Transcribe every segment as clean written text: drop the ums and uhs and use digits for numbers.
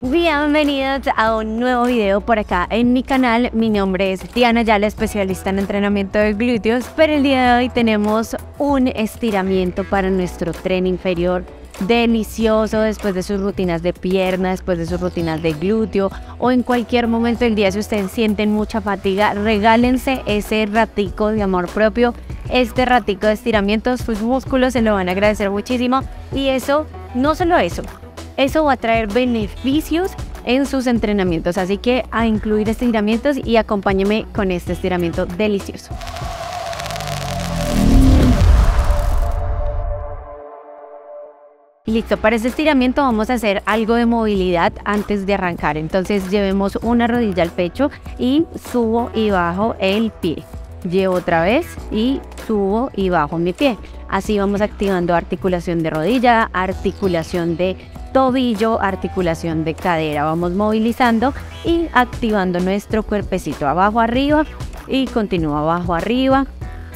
Bienvenidos a un nuevo video por acá en mi canal. Mi nombre es Diana Ayala, especialista en entrenamiento de glúteos, pero el día de hoy tenemos un estiramiento para nuestro tren inferior delicioso después de sus rutinas de pierna, después de sus rutinas de glúteo o en cualquier momento del día. Si ustedes sienten mucha fatiga, regálense ese ratico de amor propio, este ratico de estiramientos. Sus músculos se lo van a agradecer muchísimo, y eso, no solo eso va a traer beneficios en sus entrenamientos, así que a incluir estiramientos y acompáñenme con este estiramiento delicioso. Listo, para este estiramiento vamos a hacer algo de movilidad antes de arrancar. Entonces llevemos una rodilla al pecho y subo y bajo el pie. Llevo otra vez y subo y bajo mi pie. Así vamos activando articulación de rodilla, articulación de tobillo, articulación de cadera. Vamos movilizando y activando nuestro cuerpecito. Abajo, arriba y continúa abajo, arriba,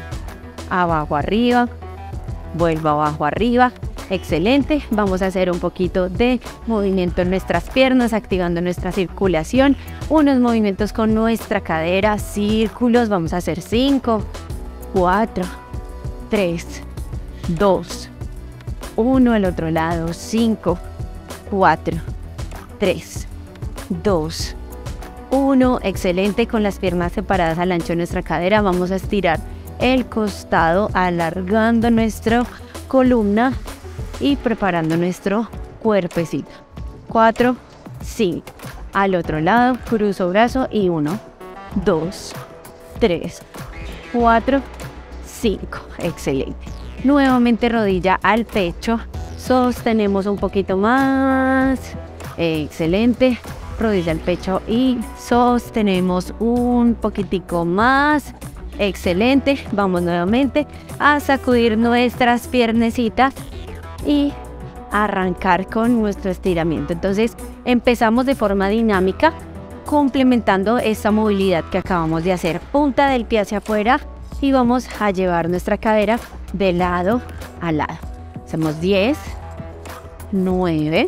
vuelvo abajo, arriba. Excelente. Vamos a hacer un poquito de movimiento en nuestras piernas, activando nuestra circulación. Unos movimientos con nuestra cadera, círculos. Vamos a hacer 5, 4, 3, 2, 1 al otro lado. 5, 4, 3, 2, 1. Excelente. Con las piernas separadas al ancho de nuestra cadera, vamos a estirar el costado, alargando nuestra columna y preparando nuestro cuerpecito. 4, 5. Al otro lado, cruzo brazo y 1, 2, 3, 4, 5. Excelente. Nuevamente rodilla al pecho. Sostenemos un poquito más. Excelente. Rodilla al pecho y sostenemos un poquitico más. Excelente. Vamos nuevamente a sacudir nuestras piernecitas y arrancar con nuestro estiramiento. Entonces empezamos de forma dinámica, complementando esta movilidad que acabamos de hacer. Punta del pie hacia afuera y vamos a llevar nuestra cadera de lado a lado. Hacemos 10, 9,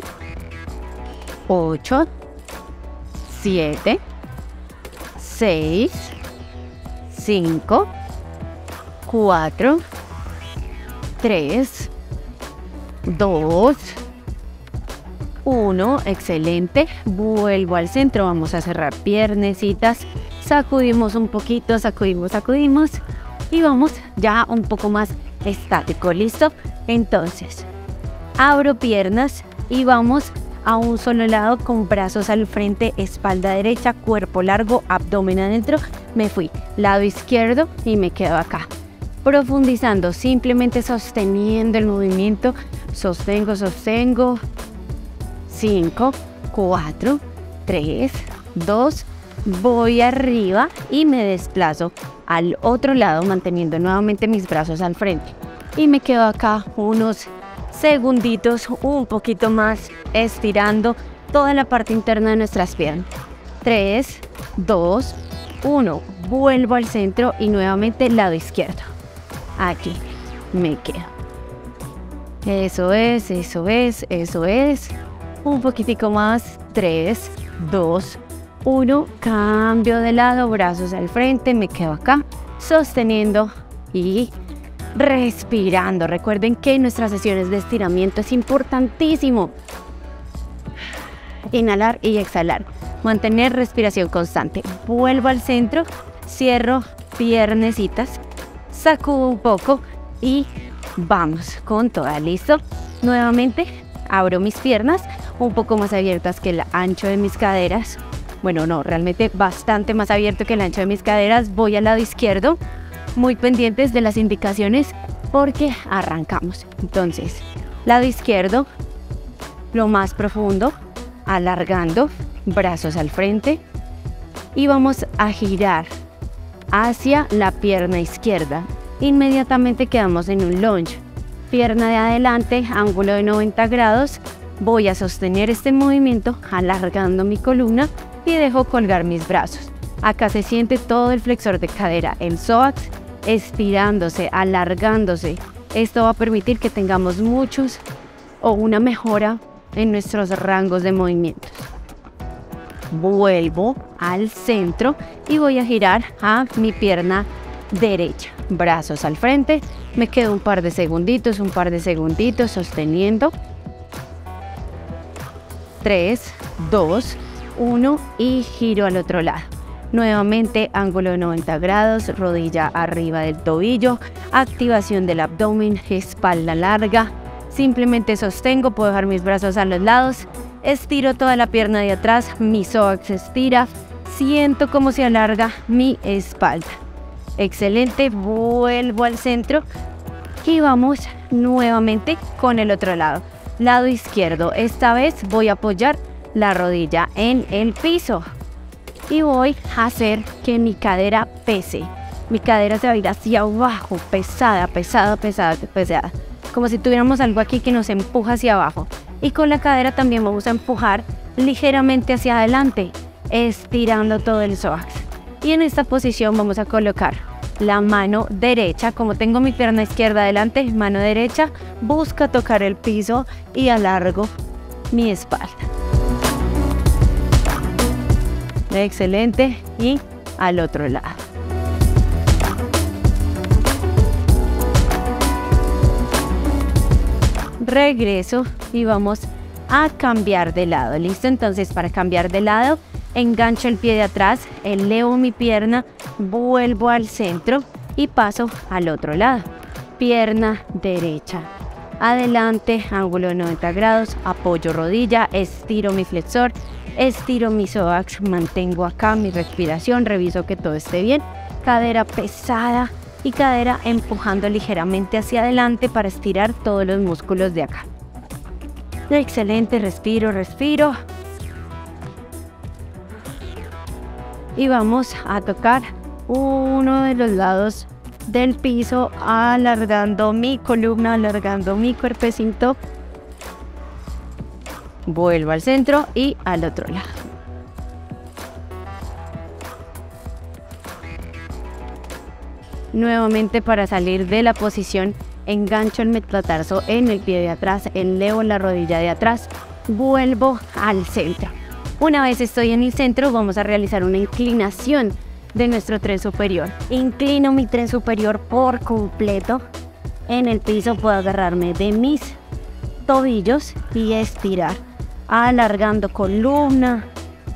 8, 7, 6, 5, 4, 3, 2, 1. Excelente. Vuelvo al centro. Vamos a cerrar piernecitas. Sacudimos un poquito, sacudimos y vamos ya un poco más estático. ¿Listo? Entonces abro piernas y vamos a un solo lado con brazos al frente, espalda derecha, cuerpo largo, abdomen adentro. Me fui lado izquierdo y me quedo acá, profundizando, simplemente sosteniendo el movimiento. Sostengo. 5, 4, 3, 2, voy arriba y me desplazo al otro lado, manteniendo nuevamente mis brazos al frente. Y me quedo acá unos segunditos, un poquito más, estirando toda la parte interna de nuestras piernas. 3, 2, 1. Vuelvo al centro y nuevamente lado izquierdo. Aquí me quedo. Eso es. Un poquitico más. 3, 2, 1. Cambio de lado, brazos al frente. Me quedo acá, sosteniendo y respirando. Recuerden que en nuestras sesiones de estiramiento es importantísimo inhalar y exhalar. Mantener respiración constante. Vuelvo al centro, cierro piernecitas, sacudo un poco y vamos con toda. ¿Listo? Nuevamente abro mis piernas un poco más abiertas que el ancho de mis caderas. Bueno, no, realmente bastante más abierto que el ancho de mis caderas. Voy al lado izquierdo, muy pendientes de las indicaciones porque arrancamos. Entonces, lado izquierdo, lo más profundo, alargando, brazos al frente y vamos a girar hacia la pierna izquierda. Inmediatamente quedamos en un lunge. Pierna de adelante, ángulo de 90 grados. Voy a sostener este movimiento alargando mi columna y dejo colgar mis brazos. Acá se siente todo el flexor de cadera, el psoas, estirándose, alargándose. Esto va a permitir que tengamos muchos o una mejora en nuestros rangos de movimientos. vuelvo al centro y voy a girar a mi pierna derecha. Brazos al frente, me quedo un par de segunditos sosteniendo. 3, 2, 1 y giro al otro lado. Nuevamente ángulo de 90 grados, rodilla arriba del tobillo, activación del abdomen, espalda larga. Simplemente sostengo, puedo dejar mis brazos a los lados, estiro toda la pierna de atrás, mi psoas se estira, siento cómo se alarga mi espalda. Excelente, vuelvo al centro y vamos nuevamente con el otro lado. Lado izquierdo, esta vez voy a apoyar la rodilla en el piso y voy a hacer que mi cadera pese. Mi cadera se va a ir hacia abajo, pesada, como si tuviéramos algo aquí que nos empuja hacia abajo. Y con la cadera también vamos a empujar ligeramente hacia adelante, estirando todo el psoas. Y en esta posición vamos a colocar la mano derecha, como tengo mi pierna izquierda adelante, mano derecha, busca tocar el piso y alargo mi espalda. Excelente, y al otro lado. Regreso y vamos a cambiar de lado. ¿Listo? Entonces, para cambiar de lado, engancho el pie de atrás, elevo mi pierna, vuelvo al centro y paso al otro lado. Pierna derecha. Adelante, ángulo de 90 grados, apoyo rodilla, estiro mi flexor, estiro mi psoas, mantengo acá mi respiración, reviso que todo esté bien. Cadera pesada y cadera empujando ligeramente hacia adelante para estirar todos los músculos de acá. Excelente, respiro. Y vamos a tocar uno de los lados del piso, alargando mi columna, alargando mi cuerpecito. Vuelvo al centro y al otro lado. Nuevamente, para salir de la posición, engancho el metatarso en el pie de atrás, elevo la rodilla de atrás, vuelvo al centro. Una vez estoy en el centro, vamos a realizar una inclinación de nuestro tren superior. Inclino mi tren superior por completo. En el piso puedo agarrarme de mis tobillos y estirar, alargando columna,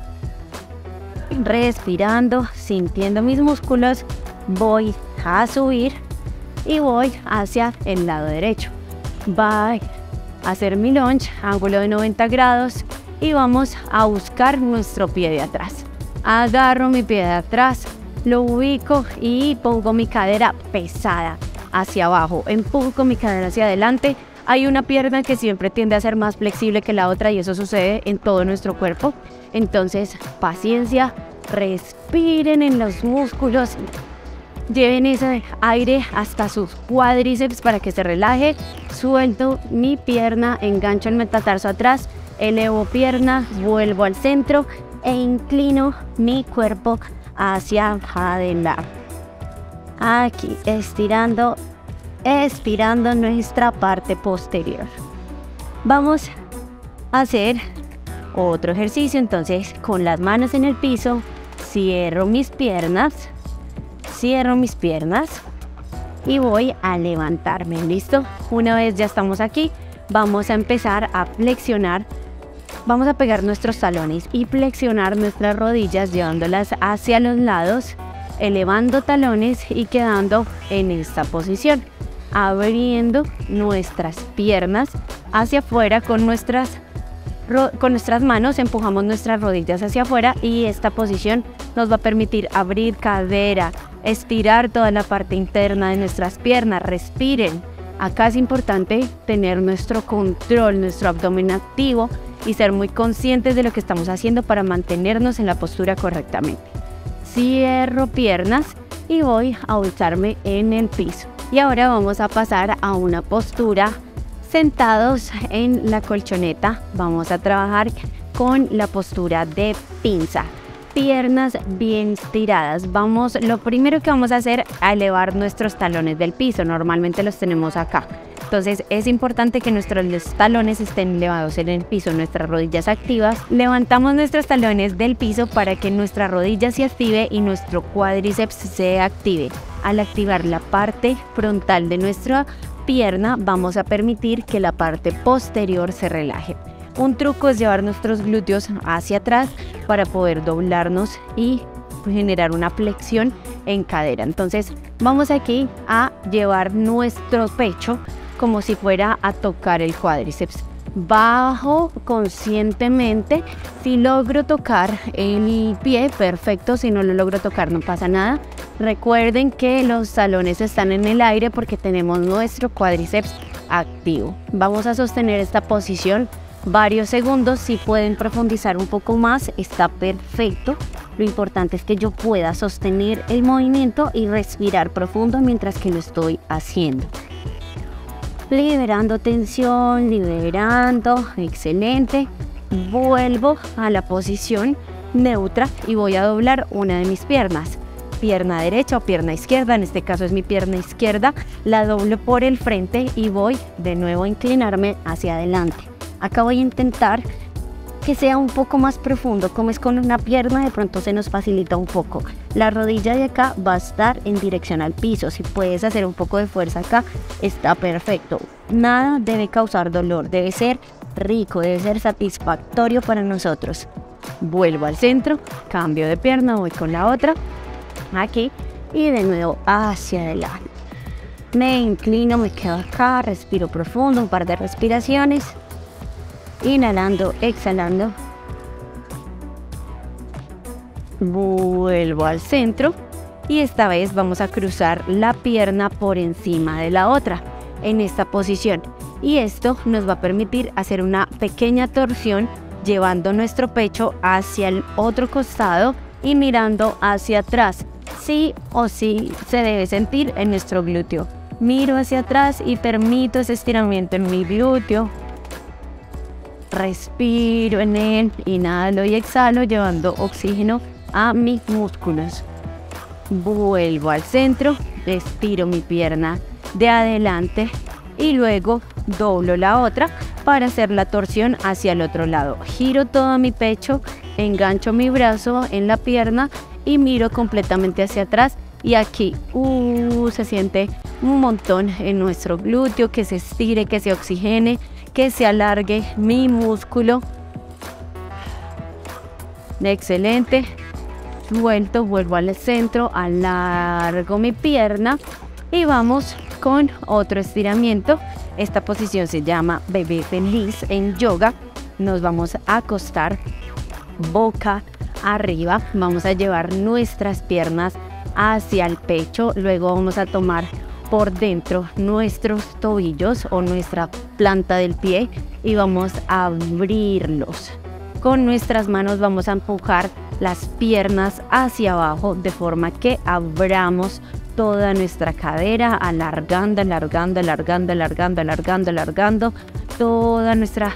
respirando, sintiendo mis músculos. Voy a subir y voy hacia el lado derecho. Voy a hacer mi lunge, ángulo de 90 grados y vamos a buscar nuestro pie de atrás. Agarro mi pie de atrás, lo ubico y pongo mi cadera pesada hacia abajo. Empujo mi cadera hacia adelante. Hay una pierna que siempre tiende a ser más flexible que la otra y eso sucede en todo nuestro cuerpo. Entonces, paciencia, respiren en los músculos. Lleven ese aire hasta sus cuádriceps para que se relaje. Suelto mi pierna, engancho el metatarso atrás, elevo pierna, vuelvo al centro e inclino mi cuerpo hacia adelante. Aquí, estirando, expirando nuestra parte posterior. Vamos a hacer otro ejercicio. Entonces, con las manos en el piso, cierro mis piernas y voy a levantarme. ¿Listo? Una vez ya estamos aquí, vamos a empezar a flexionar. Vamos a pegar nuestros talones y flexionar nuestras rodillas llevándolas hacia los lados, elevando talones y quedando en esta posición, abriendo nuestras piernas hacia afuera con nuestras manos, empujamos nuestras rodillas hacia afuera y esta posición nos va a permitir abrir cadera, estirar toda la parte interna de nuestras piernas. Respiren. Acá es importante tener nuestro control, nuestro abdomen activo y ser muy conscientes de lo que estamos haciendo para mantenernos en la postura correctamente. Cierro piernas y voy a ubicarme en el piso. Y ahora vamos a pasar a una postura sentados en la colchoneta. Vamos a trabajar con la postura de pinza. Piernas bien estiradas. Lo primero que vamos a hacer es elevar nuestros talones del piso. Normalmente los tenemos acá. Entonces es importante que nuestros talones estén elevados en el piso, nuestras rodillas activas. Levantamos nuestros talones del piso para que nuestra rodilla se active y nuestro cuádriceps se active. Al activar la parte frontal de nuestra pierna, vamos a permitir que la parte posterior se relaje. Un truco es llevar nuestros glúteos hacia atrás para poder doblarnos y generar una flexión en cadera. Entonces vamos aquí a llevar nuestro pecho como si fuera a tocar el cuádriceps. Bajo conscientemente. Si logro tocar el pie, perfecto. Si no lo logro tocar, no pasa nada. Recuerden que los talones están en el aire porque tenemos nuestro cuádriceps activo. Vamos a sostener esta posición varios segundos. Si pueden profundizar un poco más, está perfecto. Lo importante es que yo pueda sostener el movimiento y respirar profundo mientras que lo estoy haciendo. Liberando tensión, liberando, excelente. Vuelvo a la posición neutra y voy a doblar una de mis piernas. Pierna derecha o pierna izquierda, en este caso es mi pierna izquierda. La doblo por el frente y voy de nuevo a inclinarme hacia adelante. Acá voy a intentar que sea un poco más profundo. Como es con una pierna, de pronto se nos facilita un poco. La rodilla de acá va a estar en dirección al piso. Si puedes hacer un poco de fuerza acá, está perfecto. Nada debe causar dolor, debe ser rico, debe ser satisfactorio para nosotros. Vuelvo al centro, cambio de pierna, voy con la otra, aquí, y de nuevo hacia adelante. Me inclino, me quedo acá, respiro profundo, un par de respiraciones. Inhalando, exhalando. Vuelvo al centro y esta vez vamos a cruzar la pierna por encima de la otra en esta posición, y esto nos va a permitir hacer una pequeña torsión llevando nuestro pecho hacia el otro costado y mirando hacia atrás. Sí o sí se debe sentir en nuestro glúteo. Miro hacia atrás y permito ese estiramiento en mi glúteo. Respiro en él, inhalo y exhalo llevando oxígeno a mis músculos. Vuelvo al centro, estiro mi pierna de adelante y luego doblo la otra para hacer la torsión hacia el otro lado. Giro todo mi pecho, engancho mi brazo en la pierna y miro completamente hacia atrás, y aquí se siente un montón en nuestro glúteo, que se estire, que se oxigene, que se alargue mi músculo. Excelente. Suelto, vuelvo al centro, alargo mi pierna y vamos con otro estiramiento. Esta posición se llama bebé feliz en yoga. Nos vamos a acostar boca arriba. Vamos a llevar nuestras piernas hacia el pecho. Luego vamos a tomar por dentro nuestros tobillos o nuestra planta del pie y vamos a abrirlos. Con nuestras manos vamos a empujar las piernas hacia abajo de forma que abramos toda nuestra cadera, alargando, alargando, alargando, alargando, alargando, alargando toda nuestra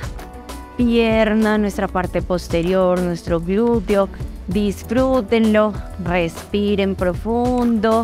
pierna, nuestra parte posterior, nuestro glúteo. Disfrútenlo, respiren profundo.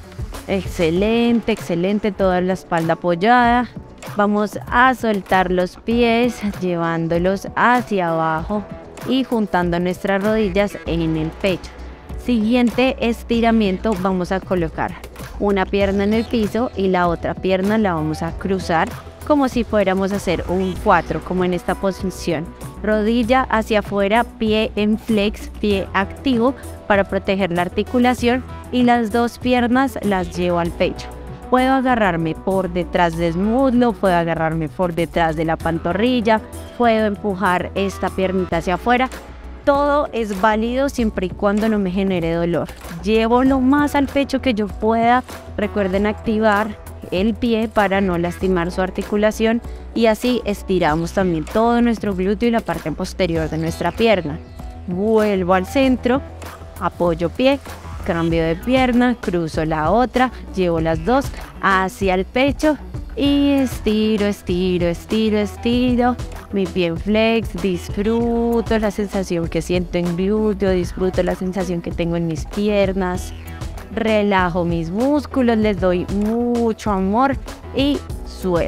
Excelente, excelente, toda la espalda apoyada. Vamos a soltar los pies, llevándolos hacia abajo y juntando nuestras rodillas en el pecho. Siguiente estiramiento, vamos a colocar una pierna en el piso y la otra pierna la vamos a cruzar como si fuéramos a hacer un 4, como en esta posición. Rodilla hacia afuera, pie en flex, pie activo para proteger la articulación, y las dos piernas las llevo al pecho. Puedo agarrarme por detrás del muslo, puedo agarrarme por detrás de la pantorrilla, puedo empujar esta piernita hacia afuera. Todo es válido siempre y cuando no me genere dolor. Llevo lo más al pecho que yo pueda. Recuerden activar el pie para no lastimar su articulación, y así estiramos también todo nuestro glúteo y la parte posterior de nuestra pierna. Vuelvo al centro, apoyo pie, cambio de pierna, cruzo la otra, llevo las dos hacia el pecho y estiro, estiro, estiro, estiro mi pie en flex. Disfruto la sensación que siento en glúteo, disfruto la sensación que tengo en mis piernas. Relajo mis músculos, les doy mucho amor y suelto.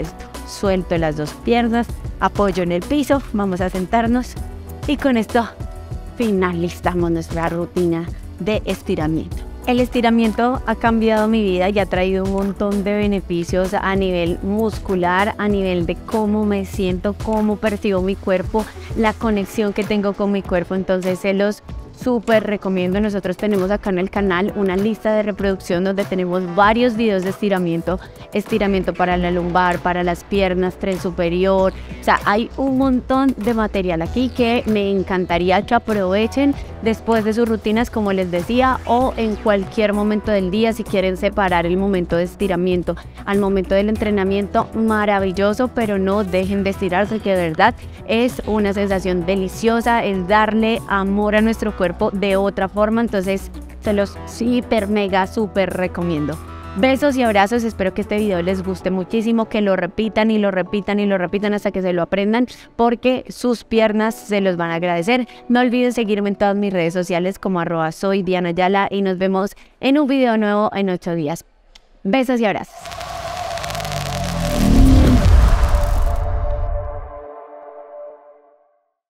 suelto las dos piernas, apoyo en el piso, vamos a sentarnos y con esto finalizamos nuestra rutina de estiramiento. El estiramiento ha cambiado mi vida y ha traído un montón de beneficios a nivel muscular, a nivel de cómo me siento, cómo percibo mi cuerpo, la conexión que tengo con mi cuerpo. Entonces se los súper recomiendo. Nosotros tenemos acá en el canal una lista de reproducción donde tenemos varios videos de estiramiento para la lumbar, para las piernas, tren superior. O sea, hay un montón de material aquí que me encantaría que aprovechen después de sus rutinas, como les decía, o en cualquier momento del día. Si quieren separar el momento de estiramiento al momento del entrenamiento, maravilloso, pero no dejen de estirarse, que de verdad es una sensación deliciosa, es darle amor a nuestro cuerpo de otra forma. Entonces se los hiper mega súper recomiendo. Besos y abrazos, espero que este video les guste muchísimo, que lo repitan y lo repitan y lo repitan hasta que se lo aprendan, porque sus piernas se los van a agradecer. No olviden seguirme en todas mis redes sociales como @soy Diana Ayala y nos vemos en un video nuevo en 8 días. Besos y abrazos.